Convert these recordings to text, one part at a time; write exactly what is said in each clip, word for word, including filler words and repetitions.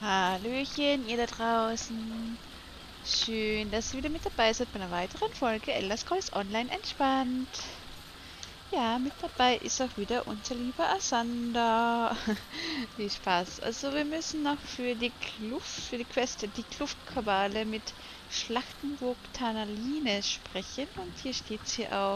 Hallöchen, ihr da draußen. Schön, dass ihr wieder mit dabei seid bei einer weiteren Folge Elder Scrolls Online entspannt. Ja, mit dabei ist auch wieder unser lieber Asander. Viel Spaß. Also wir müssen noch für die Kluft, für die Quest, die Kluftkabale mit Schlachtenburg Tanaline sprechen. Und hier steht sie auch.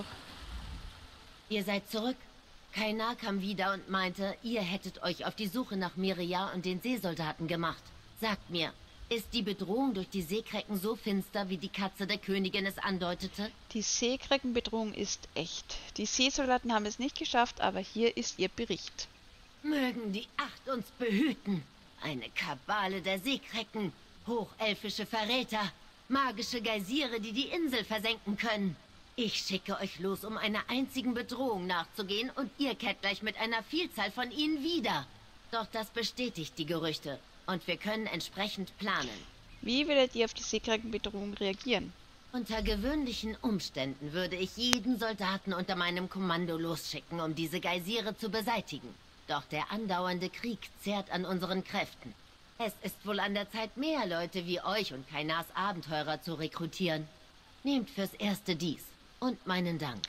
Ihr seid zurück? Kainar kam wieder und meinte, ihr hättet euch auf die Suche nach Miriam und den Seesoldaten gemacht. Sagt mir, ist die Bedrohung durch die Seekrecken so finster, wie die Katze der Königin es andeutete? Die Seekreckenbedrohung ist echt. Die Seesoldaten haben es nicht geschafft, aber hier ist ihr Bericht. Mögen die Acht uns behüten. Eine Kabale der Seekrecken, hochelfische Verräter, magische Geysire, die die Insel versenken können. Ich schicke euch los, um einer einzigen Bedrohung nachzugehen, und ihr kehrt gleich mit einer Vielzahl von ihnen wieder. Doch das bestätigt die Gerüchte, und wir können entsprechend planen. Wie werdet ihr auf die Seekreckenbedrohung reagieren? Unter gewöhnlichen Umständen würde ich jeden Soldaten unter meinem Kommando losschicken, um diese Geysire zu beseitigen. Doch der andauernde Krieg zehrt an unseren Kräften. Es ist wohl an der Zeit, mehr Leute wie euch und Kainars Abenteurer zu rekrutieren. Nehmt fürs Erste dies. Und meinen Dank.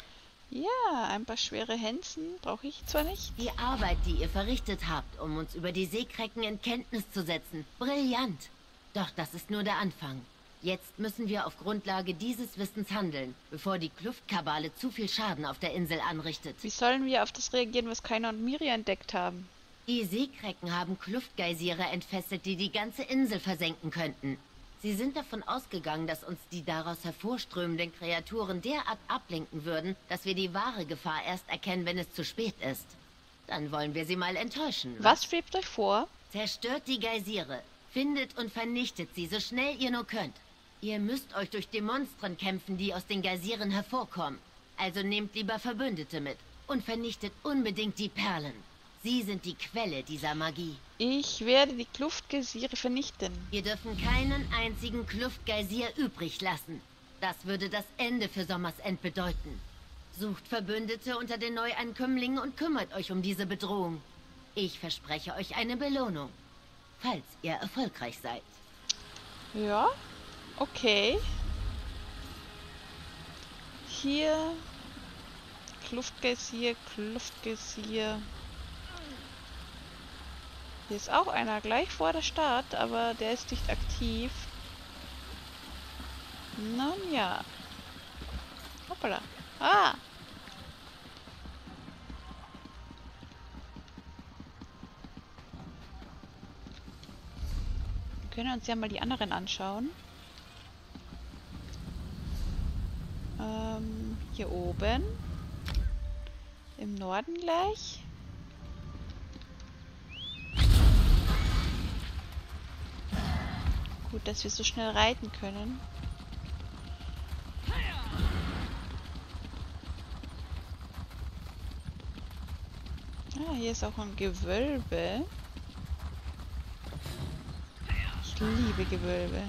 Ja, ein paar schwere Hänsen brauche ich zwar nicht. Die Arbeit, die ihr verrichtet habt, um uns über die Seekrecken in Kenntnis zu setzen, brillant. Doch das ist nur der Anfang. Jetzt müssen wir auf Grundlage dieses Wissens handeln, bevor die Kluftkabale zu viel Schaden auf der Insel anrichtet. Wie sollen wir auf das reagieren, was Kainer und Miri entdeckt haben? Die Seekrecken haben Kluftgeysire entfesselt, die die ganze Insel versenken könnten. Sie sind davon ausgegangen, dass uns die daraus hervorströmenden Kreaturen derart ablenken würden, dass wir die wahre Gefahr erst erkennen, wenn es zu spät ist. Dann wollen wir sie mal enttäuschen. Was, Was schwebt euch vor? Zerstört die Geysire, findet und vernichtet sie, so schnell ihr nur könnt. Ihr müsst euch durch die Monstren kämpfen, die aus den Geysiren hervorkommen. Also nehmt lieber Verbündete mit und vernichtet unbedingt die Perlen. Sie sind die Quelle dieser Magie. Ich werde die Kluftgeysire vernichten. Wir dürfen keinen einzigen Kluftgeysir übrig lassen. Das würde das Ende für Sommersend bedeuten. Sucht Verbündete unter den Neuankömmlingen und kümmert euch um diese Bedrohung. Ich verspreche euch eine Belohnung, falls ihr erfolgreich seid. Ja, okay. Hier Kluftgeysir, Kluftgeysir. Hier ist auch einer gleich vor der Stadt, aber der ist nicht aktiv. Nun ja. Hoppala. Ah! Wir können uns ja mal die anderen anschauen. Ähm, hier oben. Im Norden gleich. Gut, dass wir so schnell reiten können. Ah, hier ist auch ein Gewölbe. Ich liebe Gewölbe.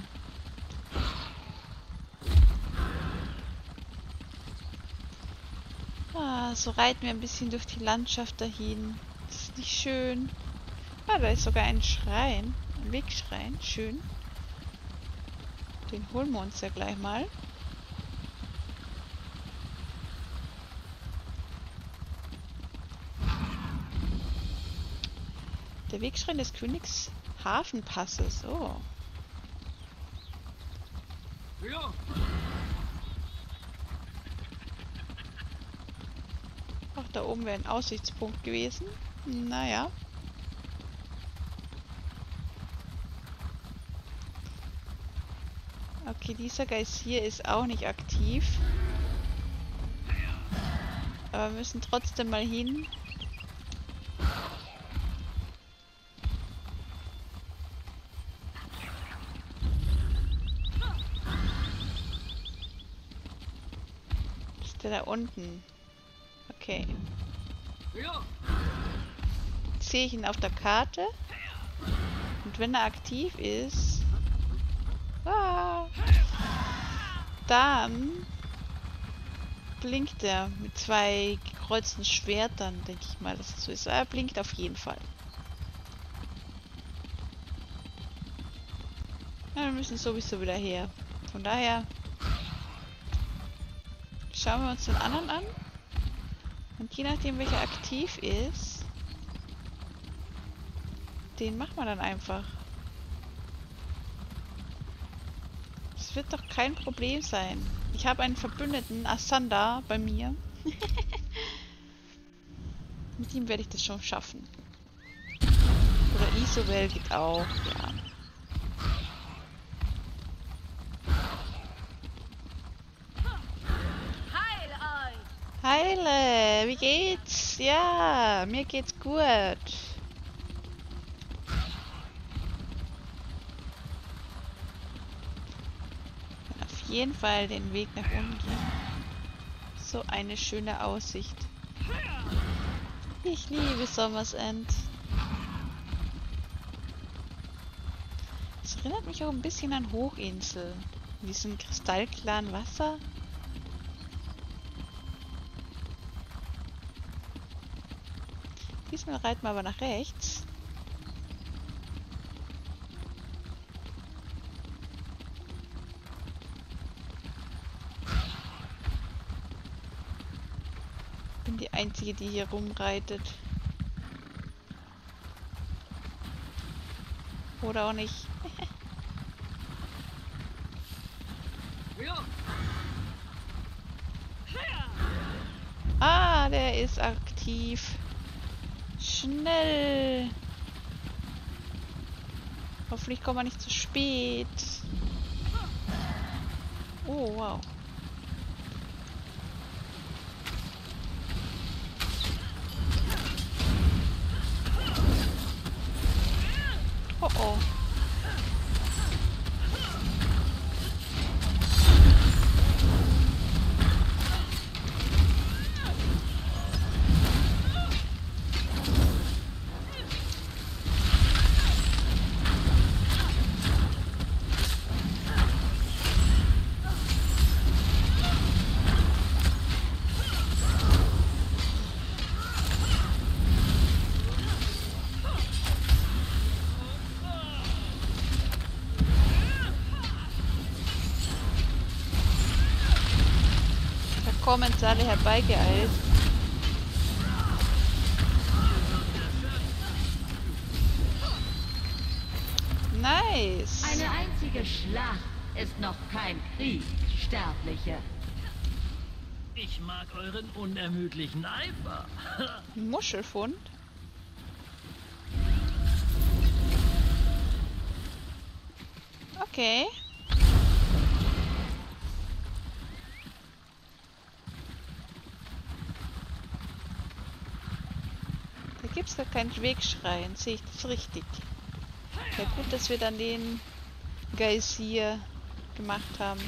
Ah, so reiten wir ein bisschen durch die Landschaft dahin. Das ist nicht schön. Ah, da ist sogar ein Schrein. Ein Wegschrein. Schön. Den holen wir uns ja gleich mal. Der Wegschrein des Königs Hafenpasses. Oh. Ja. Ach, da oben wäre ein Aussichtspunkt gewesen. Naja. Okay, dieser Geist hier ist auch nicht aktiv. Aber wir müssen trotzdem mal hin. Ist der da unten? Okay. Ja. Jetzt sehe ich ihn auf der Karte. Und wenn er aktiv ist... Ah, dann blinkt er mit zwei gekreuzten Schwertern, denke ich mal, dass es so ist. Er blinkt auf jeden Fall. Ja, wir müssen sowieso wieder her. Von daher schauen wir uns den anderen an. Und je nachdem, welcher aktiv ist, den machen wir dann einfach. Das wird doch kein Problem sein. Ich habe einen Verbündeten, Asanda, bei mir. Mit ihm werde ich das schon schaffen. Oder Isobel geht auch, ja. Heile, wie geht's? Ja, mir geht's gut. Auf jeden Fall den Weg nach unten gehen. So eine schöne Aussicht. Ich liebe Sommersend. Es erinnert mich auch ein bisschen an Hochinsel. In diesem kristallklaren Wasser. Diesmal reiten wir aber nach rechts. Bin die Einzige, die hier rumreitet. Oder auch nicht. Ah, der ist aktiv. Schnell! Hoffentlich kommen wir nicht zu spät. Oh, wow. Oh, oh. Kommen sie alle herbeigeeilt. Nice! Eine einzige Schlacht ist noch kein Krieg, Sterbliche. Ich mag euren unermüdlichen Eifer. Muschelfund? Okay. Da gibt's gar keinen Wegschreien, sehe ich das richtig? Ja gut, dass wir dann den Geysir gemacht haben.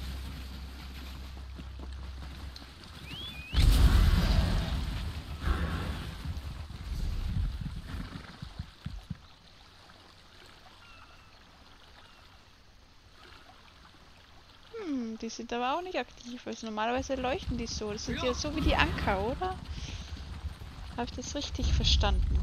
Hm, die sind aber auch nicht aktiv. Also normalerweise leuchten die so. Das sind ja so wie die Anker, oder? Habe ich das richtig verstanden?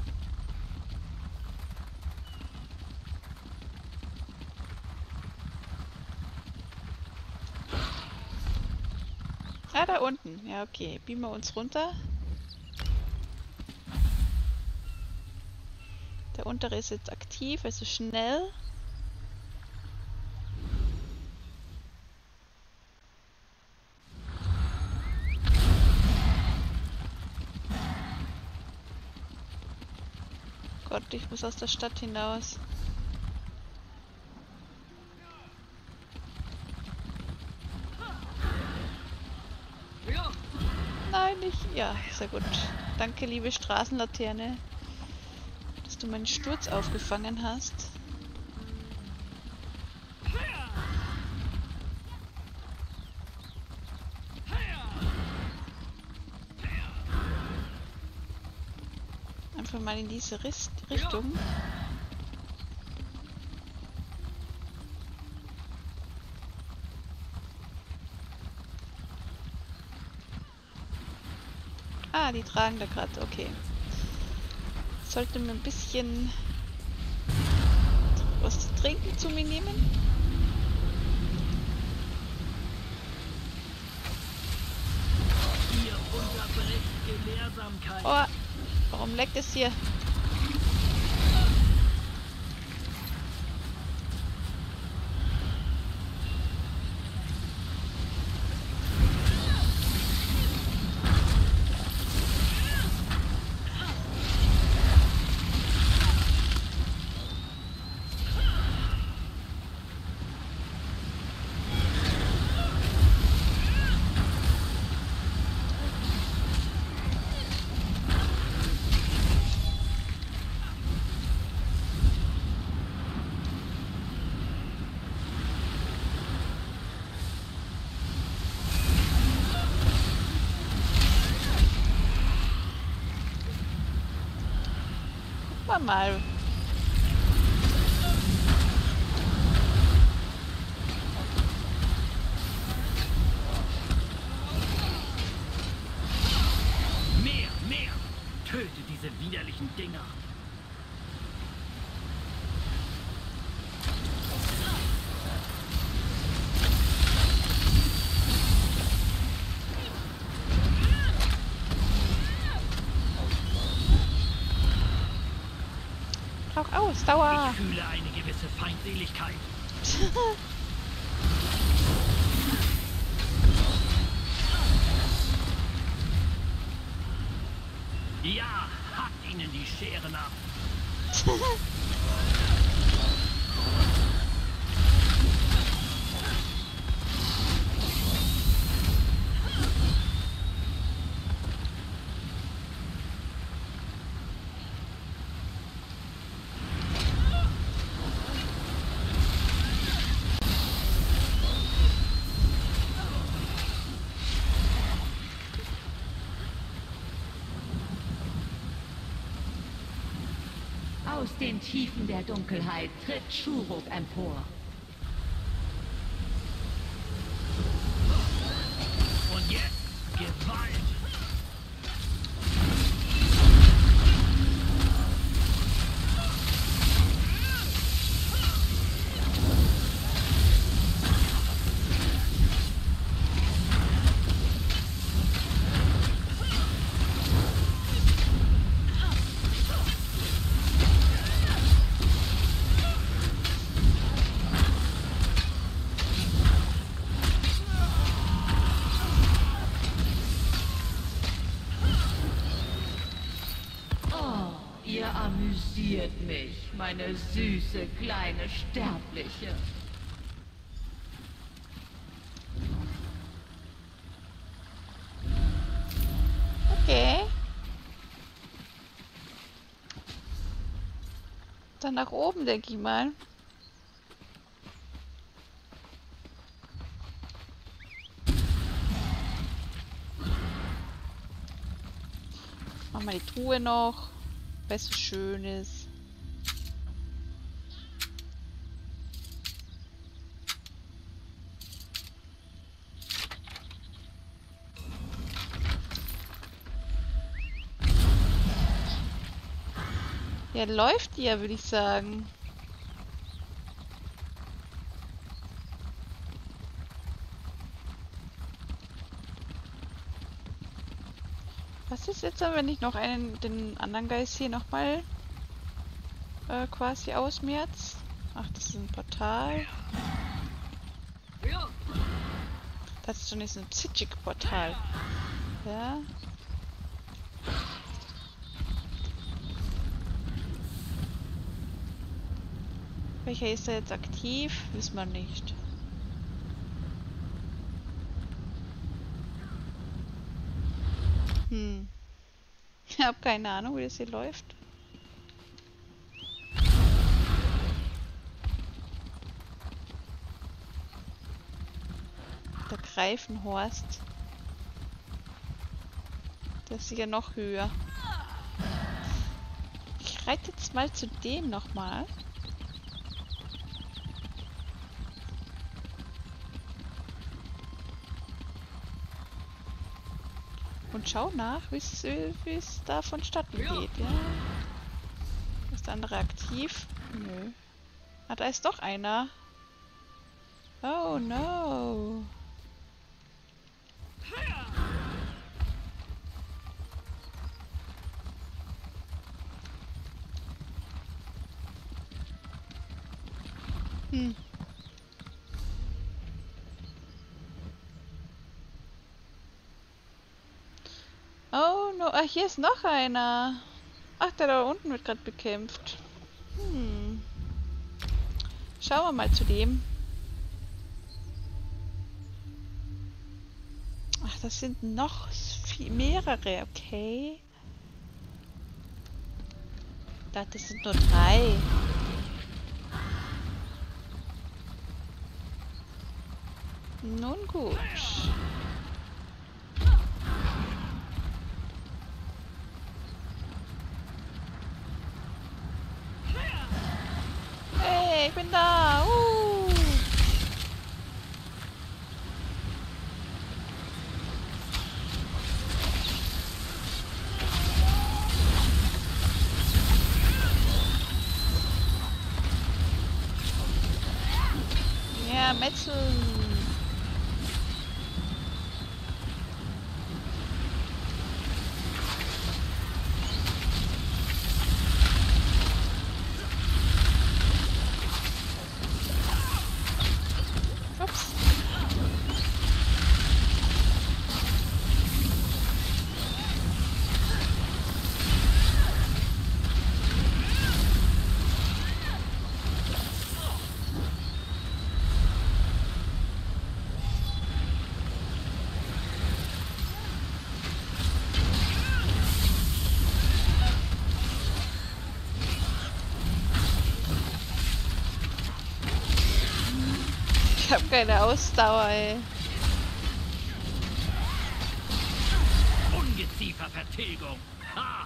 Ah, da unten. Ja, okay. Beamen wir uns runter. Der untere ist jetzt aktiv, also schnell. Gott, ich muss aus der Stadt hinaus. Nein, nicht. Ja, sehr gut. Danke, liebe Straßenlaterne, dass du meinen Sturz aufgefangen hast. Einfach mal in diese Rist Richtung. Ah, die tragen da gerade, okay. Sollte mir ein bisschen was zu trinken zu mir nehmen? Ihr unterbrecht Gelehrsamkeit. Oh, warum leckt es hier? Mal. Mehr, mehr! Töte diese widerlichen Dinger! Rauch aus, Dauer! Ich fühle eine gewisse Feindseligkeit. Ja, hackt ihnen die Scheren ab. Aus den Tiefen der Dunkelheit tritt Shuruk empor. Und jetzt Gewalt! Ihr amüsiert mich, meine süße kleine Sterbliche. Okay. Dann nach oben, denke ich mal. Machen wir die Truhe noch. Was so schön ist. Ja, läuft die ja, würde ich sagen. Was ist jetzt, wenn ich noch einen, den anderen Geist hier nochmal äh, quasi ausmerz? Ach, das ist ein Portal. Das ist schon nicht so ein Psychic-Portal. Ja. Welcher ist da jetzt aktiv? Wissen wir nicht. Hm. Ich habe keine Ahnung, wie das hier läuft. Der Greifenhorst. Der ist sicher noch höher. Ich reite jetzt mal zu dem nochmal. Und schau nach, wie es da vonstatten geht, ja. Ist der andere aktiv? Nö. Ah, da ist doch einer. Oh no. Hm. Oh no. Ah, hier ist noch einer. Ach, der da unten wird gerade bekämpft. Hm. Schauen wir mal zu dem. Ach, das sind noch viel, mehrere, okay. Ich dachte, das sind nur drei. Nun gut. Hey, ich bin da. Uh. Ja, Metzeln. Ups. Ich habe keine Ausdauer, ey. Ungeziefervertilgung. Ha!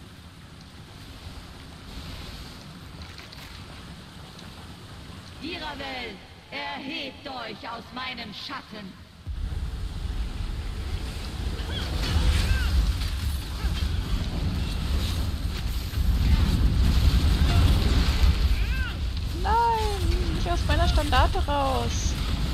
Viravel, erhebt euch aus meinem Schatten. Nein, nicht aus meiner Standarte raus.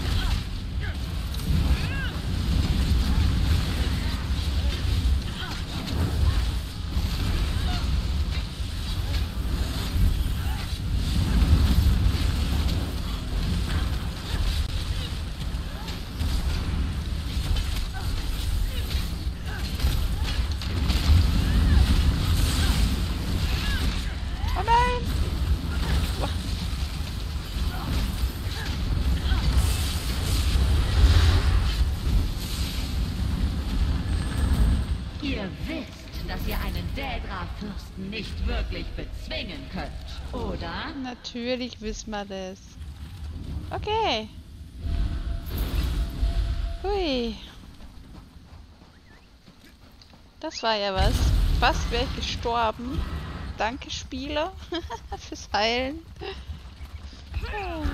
Oh nein! Ihr wisst, dass ihr einen Daedra-Fürsten nicht wirklich bezwingen könnt, oder? Natürlich wissen wir das. Okay. Hui. Das war ja was. Fast wäre ich gestorben. Danke, Spieler, fürs Heilen. Oh.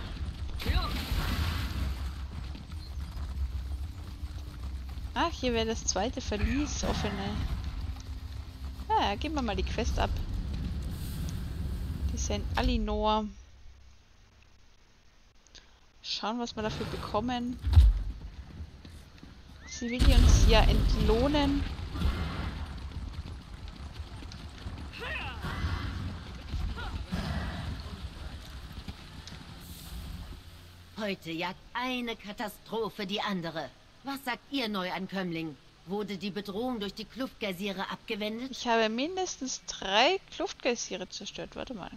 Ach, hier wäre das zweite Verlies offene. Ja, geben wir mal die Quest ab. Die Sankt Alinor. Schauen, was wir dafür bekommen. Sie will uns ja entlohnen. Heute jagt eine Katastrophe die andere. Was sagt ihr, Neuankömmling? Wurde die Bedrohung durch die Kluftgeysire abgewendet? Ich habe mindestens drei Kluftgeysire zerstört. Warte mal.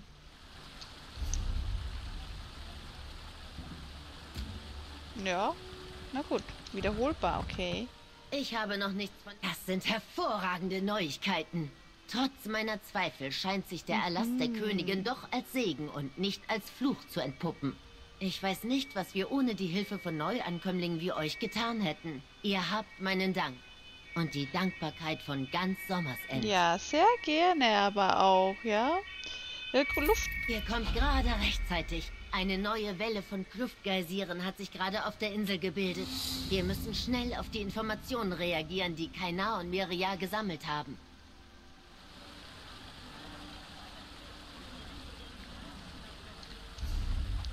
Ja, na gut. Wiederholbar, okay. Ich habe noch nichts von... Das sind hervorragende Neuigkeiten. Trotz meiner Zweifel scheint sich der Erlass der Königin doch als Segen und nicht als Fluch zu entpuppen. Ich weiß nicht, was wir ohne die Hilfe von Neuankömmlingen wie euch getan hätten. Ihr habt meinen Dank. Und die Dankbarkeit von ganz Sommersend. Ja, sehr gerne aber auch, ja. Der Luft. Ihr kommt gerade rechtzeitig. Eine neue Welle von Kluftgeysiren hat sich gerade auf der Insel gebildet. Wir müssen schnell auf die Informationen reagieren, die Kainar und Miria gesammelt haben.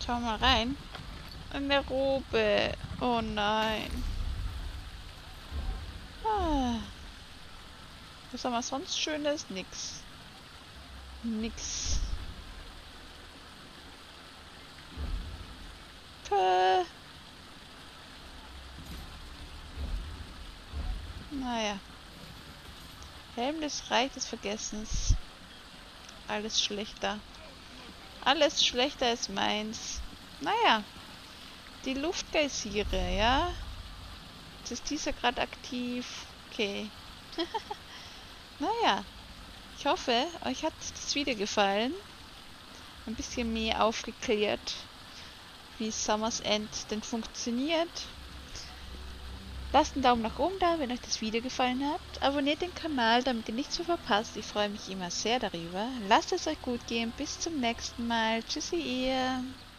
Schau mal rein. Eine Robe. Oh nein. Ah. Was haben wir sonst Schönes? Nix. Nix. Puh. Naja. Helm des Reich des Vergessens. Alles schlechter. Alles schlechter als meins. Naja. Die Luftgeysire, ja? Jetzt ist dieser gerade aktiv. Okay. Naja. Ich hoffe, euch hat das Video gefallen. Ein bisschen mehr aufgeklärt, wie Summer's End denn funktioniert. Lasst einen Daumen nach oben da, wenn euch das Video gefallen hat. Abonniert den Kanal, damit ihr nichts mehr verpasst. Ich freue mich immer sehr darüber. Lasst es euch gut gehen. Bis zum nächsten Mal. Tschüssi ihr.